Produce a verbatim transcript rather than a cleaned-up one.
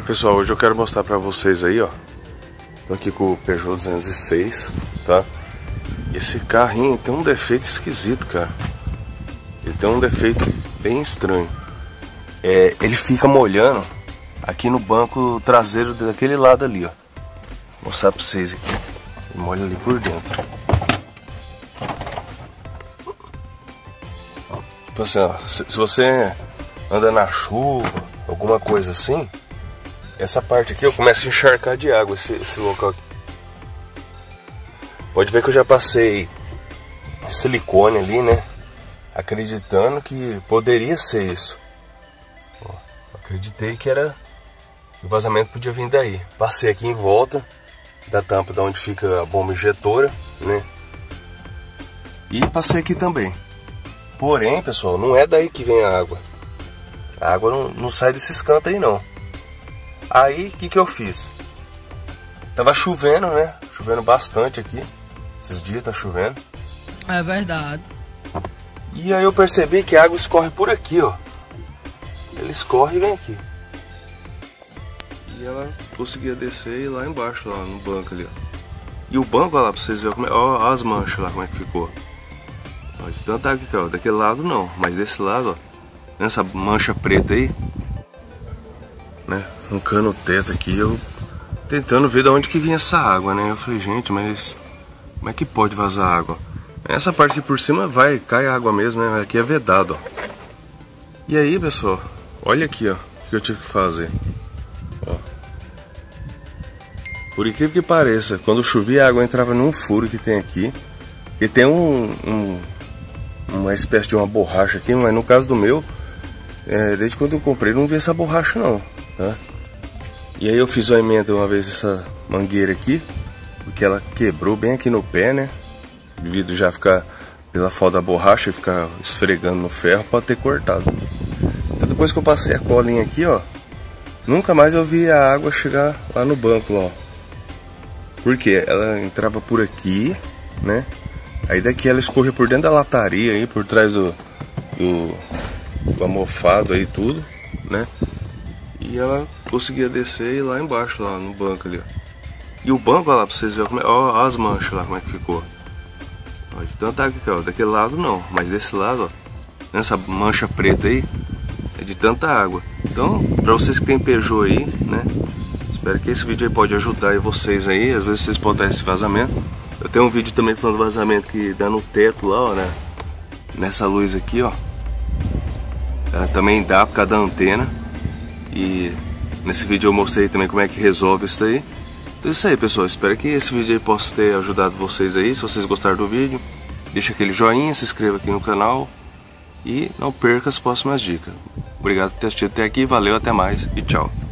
Pessoal, hoje eu quero mostrar pra vocês aí, ó. Tô aqui com o Peugeot duzentos e seis, tá? E esse carrinho tem um defeito esquisito, cara. Ele tem um defeito bem estranho. É, ele fica molhando aqui no banco traseiro daquele lado ali, ó. Vou mostrar pra vocês aqui. Ele molha ali por dentro. Tipo assim, ó, se, se você anda na chuva, alguma coisa assim, essa parte aqui eu começo a encharcar de água, esse, esse local aqui. Pode ver que eu já passei silicone ali, né? Acreditando que poderia ser isso. Ó, acreditei que era, o vazamento podia vir daí. Passei aqui em volta da tampa de onde fica a bomba injetora, né? E passei aqui também. Porém, pessoal, não é daí que vem a água. A água não, não sai desses cantos aí, não. Aí, o que que eu fiz? Tava chovendo, né? Chovendo bastante aqui. Esses dias tá chovendo. É verdade. E aí eu percebi que a água escorre por aqui, ó. Ela escorre e vem aqui. E ela conseguia descer e ir lá embaixo, lá no banco ali, ó. E o banco, olha lá, pra vocês verem como é. Ó, as manchas lá, como é que ficou. Ó, de tanta água aqui, ó. Daquele lado não, mas desse lado, ó. Essa mancha preta aí, né? Arrancando o teto aqui, eu tentando ver de onde que vinha essa água, né? Eu falei, gente, mas como é que pode vazar água? Essa parte aqui por cima vai, cai água mesmo, né? Aqui é vedado, ó. E aí, pessoal, olha aqui, ó, o que eu tive que fazer. Ó. Por incrível que pareça, quando chovia, a água entrava num furo que tem aqui. E tem um, um uma espécie de uma borracha aqui, mas no caso do meu, é, desde quando eu comprei, não vi essa borracha não, tá? E aí eu fiz uma emenda uma vez essa mangueira aqui, porque ela quebrou bem aqui no pé, né? Devido já ficar pela falta da borracha e ficar esfregando no ferro, pode ter cortado. Então depois que eu passei a colinha aqui, ó, nunca mais eu vi a água chegar lá no banco, ó. Porque ela entrava por aqui, né? Aí daqui ela escorria por dentro da lataria aí, por trás do, do, do almofado aí tudo, né? E ela conseguia descer e ir lá embaixo, lá no banco ali, ó. E o banco, olha lá, pra vocês verem como é, ó, as manchas lá, como é que ficou. Ó, de tanta água aqui, ó, daquele lado não, mas desse lado, ó, essa mancha preta aí, é de tanta água. Então, pra vocês que tem Peugeot aí, né, espero que esse vídeo aí pode ajudar aí vocês aí, às vezes vocês podem dar esse vazamento. Eu tenho um vídeo também falando do vazamento que dá no teto lá, ó, né, nessa luz aqui, ó. Ela também dá por causa da antena. E nesse vídeo eu mostrei também como é que resolve isso aí. Então é isso aí, pessoal, espero que esse vídeo aí possa ter ajudado vocês aí. Se vocês gostaram do vídeo, deixa aquele joinha, se inscreva aqui no canal e não perca as próximas dicas. Obrigado por ter assistido até aqui, valeu, até mais e tchau.